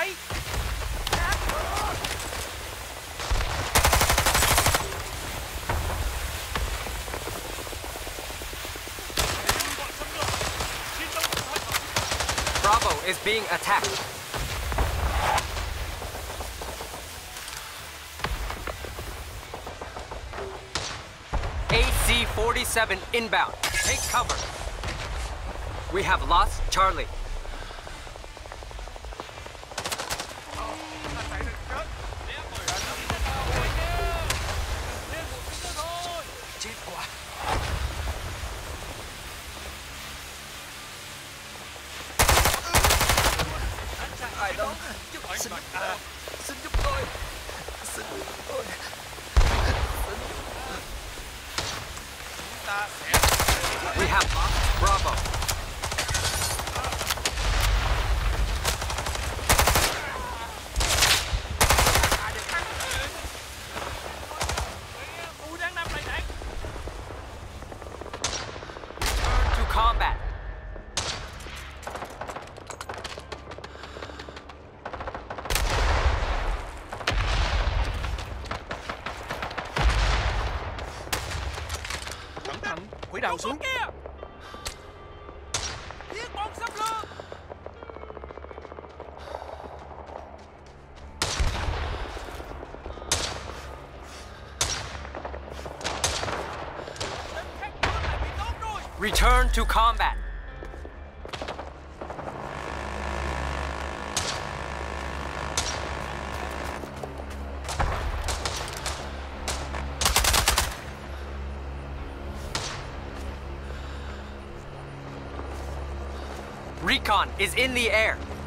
vậy? Bravo is being attacked. AC-47 inbound. Take cover. We have lost Charlie. Chết quá. Ai đâu? Xin giúp tôi. Xin giúp tôi. We have lost Bravo. To combat. Cẩn thận, quỷ đầu xuống. Thiết bọn xâm lược. Return to combat. Recon is in the air.